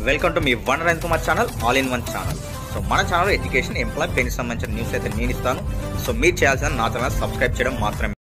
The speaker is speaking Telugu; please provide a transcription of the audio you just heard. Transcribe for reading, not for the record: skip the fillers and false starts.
వెల్కమ్ టు మీ one rain Kumar channel, all in one channel. So మన ఛానల్ ఎడ్యుకేషన్, ఎంప్లాయ్, పెన్కి సంబంధించిన న్యూస్ అయితే నేను ఇస్తాను. సో మీరు చేయాల్సిన నా ఛానల్ సబ్స్క్రైబ్ చేయడం మాత్రమే.